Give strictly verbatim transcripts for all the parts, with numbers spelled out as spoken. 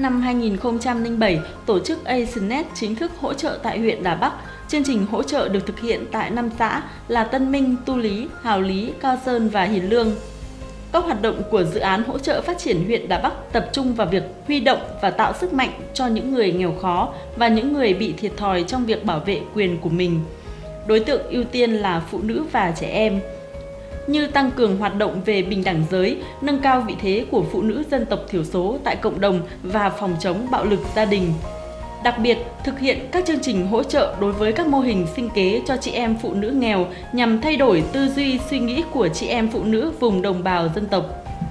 năm hai nghìn không trăm lẻ bảy, tổ chức Asianet chính thức hỗ trợ tại huyện Đà Bắc. Chương trình hỗ trợ được thực hiện tại năm xã là Tân Minh, Tu Lý, Hào Lý, Cao Sơn và Hiền Lương. Các hoạt động của dự án hỗ trợ phát triển huyện Đà Bắc tập trung vào việc huy động và tạo sức mạnh cho những người nghèo khó và những người bị thiệt thòi trong việc bảo vệ quyền của mình. Đối tượng ưu tiên là phụ nữ và trẻ em, như tăng cường hoạt động về bình đẳng giới, nâng cao vị thế của phụ nữ dân tộc thiểu số tại cộng đồng và phòng chống bạo lực gia đình. Đặc biệt, thực hiện các chương trình hỗ trợ đối với các mô hình sinh kế cho chị em phụ nữ nghèo nhằm thay đổi tư duy suy nghĩ của chị em phụ nữ vùng đồng bào dân tộc.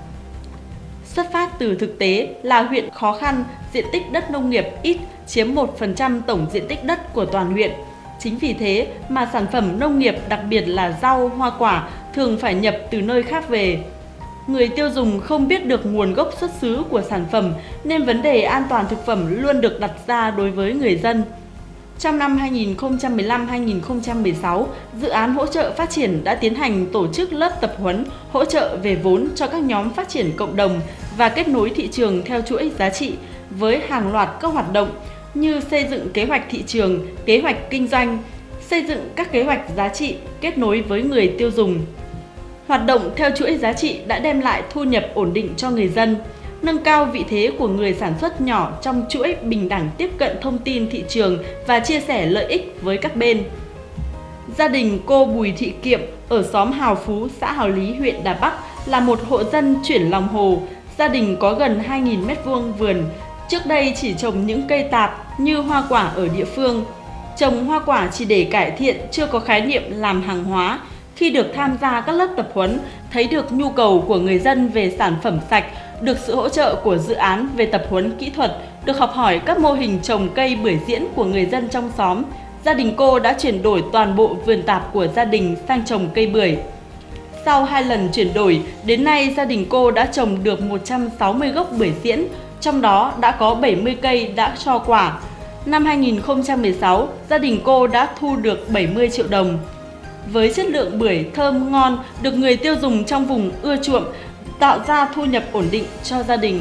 Xuất phát từ thực tế là huyện khó khăn, diện tích đất nông nghiệp ít, chiếm một phần trăm tổng diện tích đất của toàn huyện. Chính vì thế mà sản phẩm nông nghiệp, đặc biệt là rau, hoa quả, thường phải nhập từ nơi khác về. Người tiêu dùng không biết được nguồn gốc xuất xứ của sản phẩm nên vấn đề an toàn thực phẩm luôn được đặt ra đối với người dân. Trong năm hai nghìn không trăm mười lăm đến hai nghìn không trăm mười sáu, dự án hỗ trợ phát triển đã tiến hành tổ chức lớp tập huấn hỗ trợ về vốn cho các nhóm phát triển cộng đồng và kết nối thị trường theo chuỗi giá trị với hàng loạt các hoạt động như xây dựng kế hoạch thị trường, kế hoạch kinh doanh, xây dựng các kế hoạch giá trị kết nối với người tiêu dùng. Hoạt động theo chuỗi giá trị đã đem lại thu nhập ổn định cho người dân, nâng cao vị thế của người sản xuất nhỏ trong chuỗi bình đẳng tiếp cận thông tin thị trường và chia sẻ lợi ích với các bên. Gia đình cô Bùi Thị Kiệm ở xóm Hào Phú, xã Hào Lý, huyện Đà Bắc là một hộ dân chuyển lòng hồ. Gia đình có gần hai nghìn mét vuông vườn, trước đây chỉ trồng những cây tạp như hoa quả ở địa phương. Trồng hoa quả chỉ để cải thiện, chưa có khái niệm làm hàng hóa. Khi được tham gia các lớp tập huấn, thấy được nhu cầu của người dân về sản phẩm sạch, được sự hỗ trợ của dự án về tập huấn kỹ thuật, được học hỏi các mô hình trồng cây bưởi diễn của người dân trong xóm, gia đình cô đã chuyển đổi toàn bộ vườn tạp của gia đình sang trồng cây bưởi. Sau hai lần chuyển đổi, đến nay gia đình cô đã trồng được một trăm sáu mươi gốc bưởi diễn, trong đó đã có bảy mươi cây đã cho quả. Năm hai nghìn không trăm mười sáu, gia đình cô đã thu được bảy mươi triệu đồng. Với chất lượng bưởi thơm ngon, được người tiêu dùng trong vùng ưa chuộng, tạo ra thu nhập ổn định cho gia đình.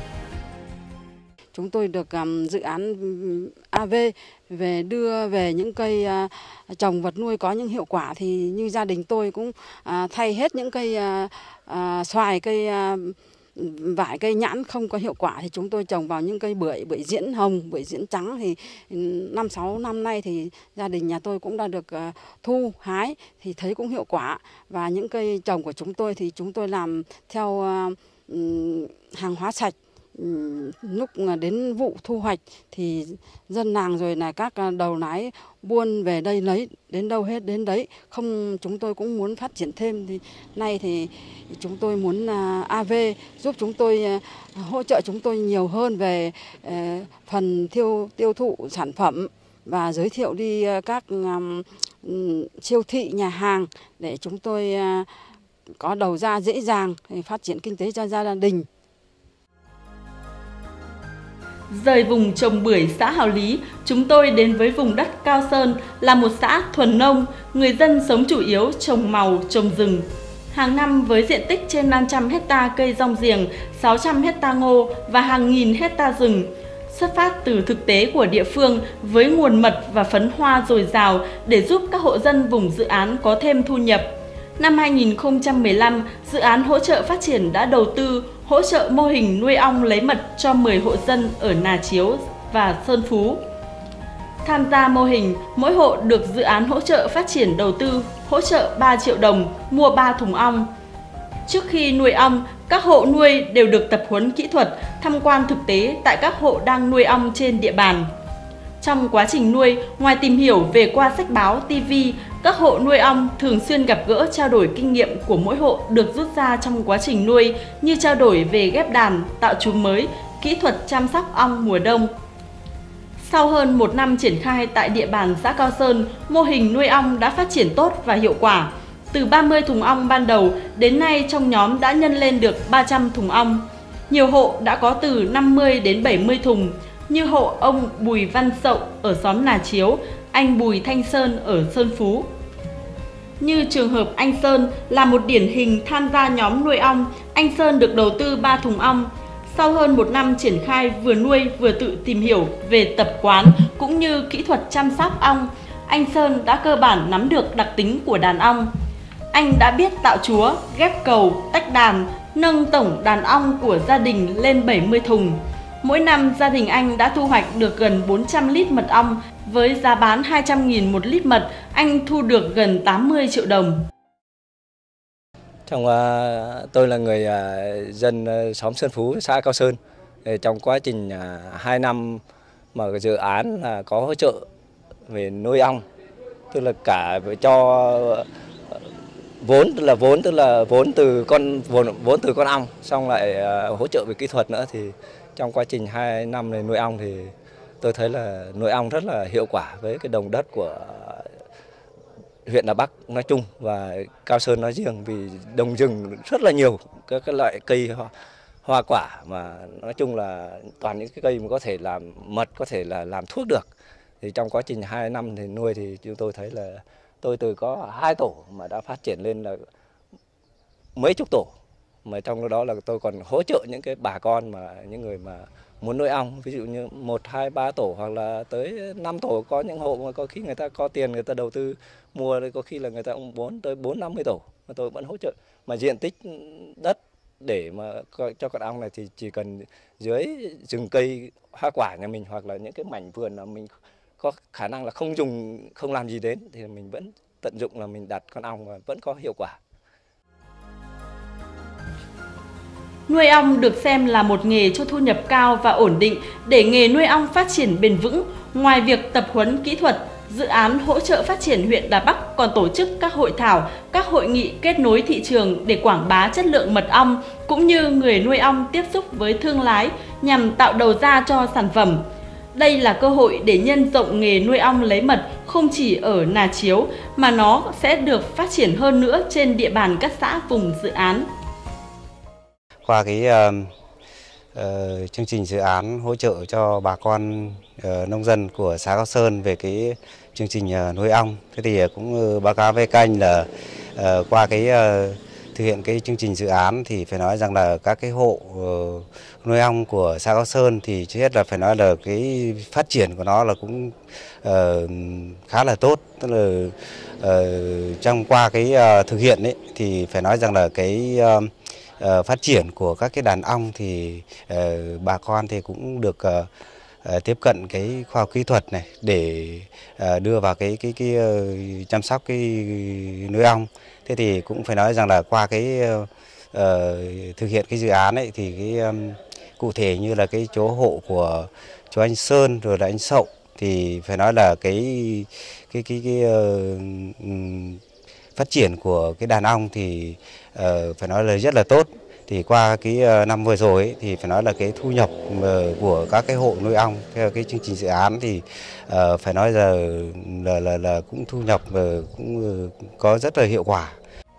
Chúng tôi được um, dự án a vê về đưa về những cây uh, trồng vật nuôi có những hiệu quả, thì như gia đình tôi cũng uh, thay hết những cây uh, uh, xoài, cây uh, vải, cây nhãn không có hiệu quả thì chúng tôi trồng vào những cây bưởi, bưởi diễn hồng, bưởi diễn trắng. Thì năm sáu năm nay thì gia đình nhà tôi cũng đã được uh, thu hái thì thấy cũng hiệu quả. Và những cây trồng của chúng tôi thì chúng tôi làm theo uh, um, hàng hóa sạch. Lúc đến vụ thu hoạch thì dân làng rồi là các đầu nái buôn về đây lấy, đến đâu hết đến đấy. Không, chúng tôi cũng muốn phát triển thêm, thì nay thì chúng tôi muốn a vê giúp chúng tôi, hỗ trợ chúng tôi nhiều hơn về phần tiêu tiêu thụ sản phẩm và giới thiệu đi các um, siêu thị, nhà hàng để chúng tôi uh, có đầu ra dễ dàng để phát triển kinh tế cho gia đình. Rời vùng trồng bưởi xã Hào Lý, chúng tôi đến với vùng đất Cao Sơn, là một xã thuần nông, người dân sống chủ yếu trồng màu, trồng rừng. Hàng năm với diện tích trên năm trăm héc ta cây rong giềng, sáu trăm héc ta ngô và hàng nghìn héc ta rừng. Xuất phát từ thực tế của địa phương với nguồn mật và phấn hoa dồi dào để giúp các hộ dân vùng dự án có thêm thu nhập. Năm hai nghìn không trăm mười lăm, dự án hỗ trợ phát triển đã đầu tư hỗ trợ mô hình nuôi ong lấy mật cho mười hộ dân ở Nà Chiếu và Sơn Phú. Tham gia mô hình, mỗi hộ được dự án hỗ trợ phát triển đầu tư hỗ trợ ba triệu đồng mua ba thùng ong. Trước khi nuôi ong, các hộ nuôi đều được tập huấn kỹ thuật, tham quan thực tế tại các hộ đang nuôi ong trên địa bàn. Trong quá trình nuôi, ngoài tìm hiểu về qua sách báo, ti vi, các hộ nuôi ong thường xuyên gặp gỡ trao đổi kinh nghiệm của mỗi hộ được rút ra trong quá trình nuôi, như trao đổi về ghép đàn, tạo trứng mới, kỹ thuật chăm sóc ong mùa đông. Sau hơn một năm triển khai tại địa bàn xã Cao Sơn, mô hình nuôi ong đã phát triển tốt và hiệu quả. Từ ba mươi thùng ong ban đầu, đến nay trong nhóm đã nhân lên được ba trăm thùng ong. Nhiều hộ đã có từ năm mươi đến bảy mươi thùng, như hộ ông Bùi Văn Sậu ở xóm Nà Chiếu, anh Bùi Thanh Sơn ở Sơn Phú. Như trường hợp anh Sơn là một điển hình tham gia nhóm nuôi ong, anh Sơn được đầu tư ba thùng ong. Sau hơn một năm triển khai vừa nuôi vừa tự tìm hiểu về tập quán cũng như kỹ thuật chăm sóc ong, anh Sơn đã cơ bản nắm được đặc tính của đàn ong. Anh đã biết tạo chúa, ghép cầu, tách đàn, nâng tổng đàn ong của gia đình lên bảy mươi thùng. Mỗi năm, gia đình anh đã thu hoạch được gần bốn trăm lít mật ong. Với giá bán hai trăm nghìn một lít mật, anh thu được gần tám mươi triệu đồng. Trong, uh, tôi là người uh, dân uh, xóm Sơn Phú, xã Cao Sơn. Trong quá trình uh, hai năm mà dự án uh, có hỗ trợ về nuôi ong, tức là cả cho uh, vốn tức là vốn tức là vốn từ con vốn, vốn từ con ong, xong lại uh, hỗ trợ về kỹ thuật nữa, thì trong quá trình hai năm này nuôi ong thì tôi thấy là nuôi ong rất là hiệu quả với cái đồng đất của huyện Đà Bắc nói chung và Cao Sơn nói riêng, vì đồng rừng rất là nhiều các cái loại cây hoa, hoa quả mà nói chung là toàn những cái cây mà có thể làm mật, có thể là làm thuốc được. Thì trong quá trình hai năm thì nuôi thì chúng tôi thấy là tôi từ có hai tổ mà đã phát triển lên là mấy chục tổ, mà trong đó là tôi còn hỗ trợ những cái bà con mà những người mà muốn nuôi ong, ví dụ như một hai ba tổ hoặc là tới năm tổ. Có những hộ mà có khi người ta có tiền người ta đầu tư mua, có khi là người ta cũng muốn tới bốn năm mươi tổ mà tôi vẫn hỗ trợ. Mà diện tích đất để mà cho con ong này thì chỉ cần dưới rừng cây hoa quả nhà mình hoặc là những cái mảnh vườn là mình có khả năng là không dùng không làm gì đến thì mình vẫn tận dụng là mình đặt con ong và vẫn có hiệu quả. Nuôi ong được xem là một nghề cho thu nhập cao và ổn định. Để nghề nuôi ong phát triển bền vững, ngoài việc tập huấn kỹ thuật, dự án hỗ trợ phát triển huyện Đà Bắc còn tổ chức các hội thảo, các hội nghị kết nối thị trường để quảng bá chất lượng mật ong, cũng như người nuôi ong tiếp xúc với thương lái nhằm tạo đầu ra cho sản phẩm. Đây là cơ hội để nhân rộng nghề nuôi ong lấy mật không chỉ ở Nà Chiếu mà nó sẽ được phát triển hơn nữa trên địa bàn các xã vùng dự án. Qua cái uh, uh, chương trình dự án hỗ trợ cho bà con uh, nông dân của xã Cao Sơn về cái chương trình uh, nuôi ong, thế thì cũng uh, báo cáo với các anh là uh, qua cái uh, thực hiện cái chương trình dự án thì phải nói rằng là các cái hộ uh, nuôi ong của xã Cao Sơn thì trước hết là phải nói là cái phát triển của nó là cũng uh, khá là tốt, tức là uh, trong qua cái uh, thực hiện ấy thì phải nói rằng là cái uh, Uh, phát triển của các cái đàn ong thì uh, bà con thì cũng được uh, uh, tiếp cận cái khoa học kỹ thuật này để uh, đưa vào cái cái cái uh, chăm sóc cái nuôi ong. Thế thì cũng phải nói rằng là qua cái uh, uh, thực hiện cái dự án ấy thì cái um, cụ thể như là cái chỗ hộ của chú anh Sơn rồi là anh Sậu thì phải nói là cái cái cái cái uh, um, phát triển của cái đàn ong thì uh, phải nói là rất là tốt. Thì qua cái uh, năm vừa rồi ấy, thì phải nói là cái thu nhập uh, của các cái hộ nuôi ong theo cái chương trình dự án thì uh, phải nói là là là, là cũng thu nhập uh, cũng uh, có rất là hiệu quả.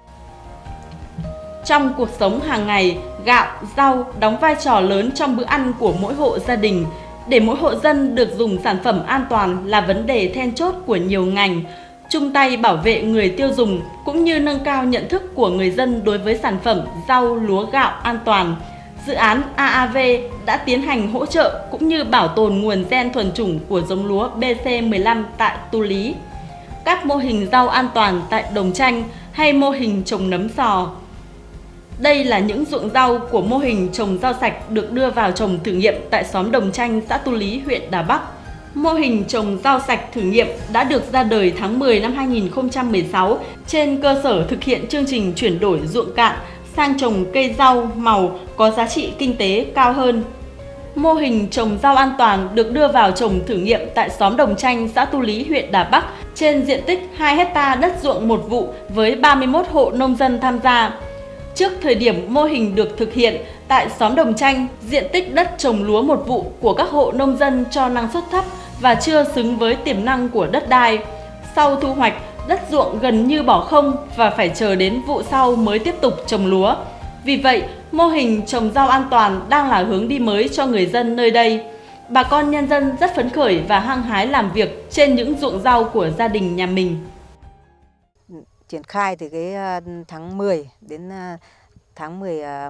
Trong cuộc sống hàng ngày, gạo, rau đóng vai trò lớn trong bữa ăn của mỗi hộ gia đình. Để mỗi hộ dân được dùng sản phẩm an toàn là vấn đề then chốt của nhiều ngành. Chung tay bảo vệ người tiêu dùng cũng như nâng cao nhận thức của người dân đối với sản phẩm rau, lúa, gạo an toàn. Dự án a a vê đã tiến hành hỗ trợ cũng như bảo tồn nguồn gen thuần chủng của giống lúa B C mười lăm tại Tu Lý, các mô hình rau an toàn tại Đồng Tranh hay mô hình trồng nấm sò. Đây là những ruộng rau của mô hình trồng rau sạch được đưa vào trồng thử nghiệm tại xóm Đồng Tranh, xã Tu Lý, huyện Đà Bắc. Mô hình trồng rau sạch thử nghiệm đã được ra đời tháng mười năm hai nghìn không trăm mười sáu trên cơ sở thực hiện chương trình chuyển đổi ruộng cạn sang trồng cây rau màu có giá trị kinh tế cao hơn. Mô hình trồng rau an toàn được đưa vào trồng thử nghiệm tại xóm Đồng Tranh, xã Tu Lý, huyện Đà Bắc trên diện tích hai héc ta đất ruộng một vụ với ba mươi mốt hộ nông dân tham gia. Trước thời điểm mô hình được thực hiện, tại xóm Đồng Tranh, diện tích đất trồng lúa một vụ của các hộ nông dân cho năng suất thấp và chưa xứng với tiềm năng của đất đai. Sau thu hoạch, đất ruộng gần như bỏ không và phải chờ đến vụ sau mới tiếp tục trồng lúa. Vì vậy, mô hình trồng rau an toàn đang là hướng đi mới cho người dân nơi đây. Bà con nhân dân rất phấn khởi và hăng hái làm việc trên những ruộng rau của gia đình nhà mình. Triển khai từ cái tháng mười đến tháng mười một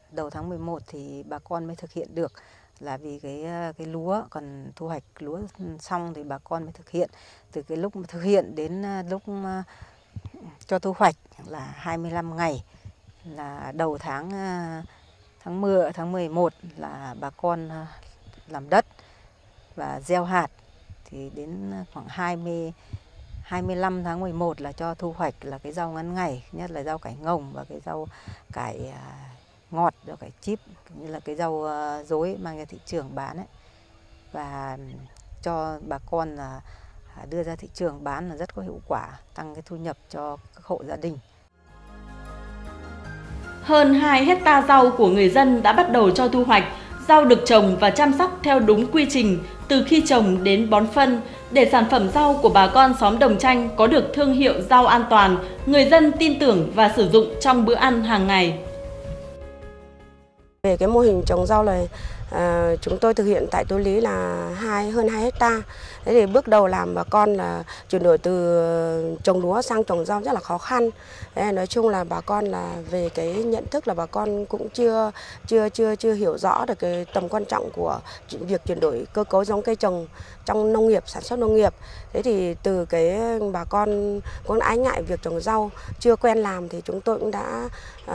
đầu tháng mười một thì bà con mới thực hiện được, là vì cái cái lúa còn thu hoạch lúa xong thì bà con mới thực hiện. Từ cái lúc thực hiện đến lúc cho thu hoạch là hai mươi lăm ngày, là đầu tháng tháng mười tháng mười một là bà con làm đất và gieo hạt, thì đến khoảng hai mươi hai mươi lăm tháng mười một là cho thu hoạch là cái rau ngắn ngày, nhất là rau cải ngồng và cái rau cải ngọt, rau cải chip, như là cái rau dối mang ra thị trường bán ấy, và cho bà con là đưa ra thị trường bán là rất có hiệu quả, tăng cái thu nhập cho các hộ gia đình. Hơn hai hecta rau của người dân đã bắt đầu cho thu hoạch. Rau được trồng và chăm sóc theo đúng quy trình, từ khi trồng đến bón phân, để sản phẩm rau của bà con xóm Đồng Chanh có được thương hiệu rau an toàn, người dân tin tưởng và sử dụng trong bữa ăn hàng ngày. Về cái mô hình trồng rau này, à, chúng tôi thực hiện tại Tú Lý là hai hơn hai hecta. Thế thì bước đầu làm bà con là chuyển đổi từ trồng lúa sang trồng rau rất là khó khăn. Thế nói chung là bà con là về cái nhận thức là bà con cũng chưa chưa chưa chưa hiểu rõ được cái tầm quan trọng của việc chuyển đổi cơ cấu giống cây trồng trong nông nghiệp, sản xuất nông nghiệp. Thế thì từ cái bà con cũng ái ngại việc trồng rau, chưa quen làm thì chúng tôi cũng đã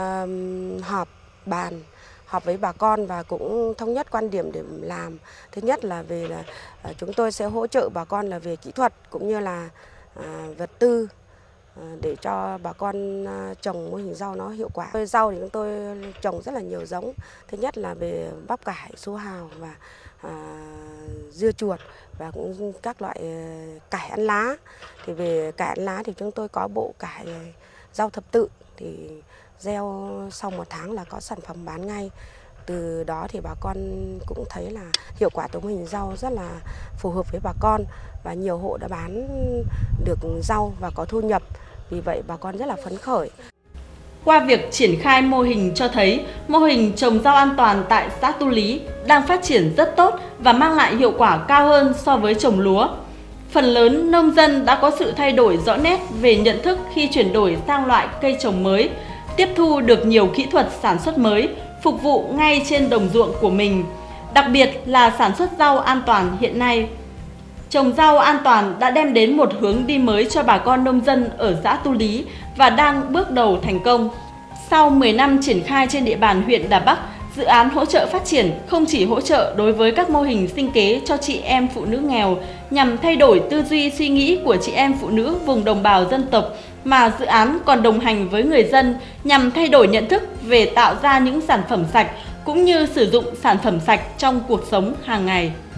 uh, họp bàn họp với bà con và cũng thống nhất quan điểm để làm. Thứ nhất là về là uh, chúng tôi sẽ hỗ trợ bà con là về kỹ thuật cũng như là uh, vật tư uh, để cho bà con uh, trồng mô hình rau nó hiệu quả. Rau thì chúng tôi trồng rất là nhiều giống. Thứ nhất là về bắp cải, su hào và uh, dưa chuột và cũng các loại uh, cải ăn lá. Thì về cải ăn lá thì chúng tôi có bộ cải rau thập tự, thì gieo sau một tháng là có sản phẩm bán ngay. Từ đó thì bà con cũng thấy là hiệu quả từ mô hình rau rất là phù hợp với bà con, và nhiều hộ đã bán được rau và có thu nhập. Vì vậy bà con rất là phấn khởi. Qua việc triển khai mô hình cho thấy mô hình trồng rau an toàn tại xã Tu Lý đang phát triển rất tốt và mang lại hiệu quả cao hơn so với trồng lúa. Phần lớn nông dân đã có sự thay đổi rõ nét về nhận thức khi chuyển đổi sang loại cây trồng mới, tiếp thu được nhiều kỹ thuật sản xuất mới, phục vụ ngay trên đồng ruộng của mình, đặc biệt là sản xuất rau an toàn hiện nay. Trồng rau an toàn đã đem đến một hướng đi mới cho bà con nông dân ở xã Tu Lý và đang bước đầu thành công. Sau mười năm triển khai trên địa bàn huyện Đà Bắc, dự án hỗ trợ phát triển không chỉ hỗ trợ đối với các mô hình sinh kế cho chị em phụ nữ nghèo nhằm thay đổi tư duy suy nghĩ của chị em phụ nữ vùng đồng bào dân tộc, mà dự án còn đồng hành với người dân nhằm thay đổi nhận thức về tạo ra những sản phẩm sạch cũng như sử dụng sản phẩm sạch trong cuộc sống hàng ngày.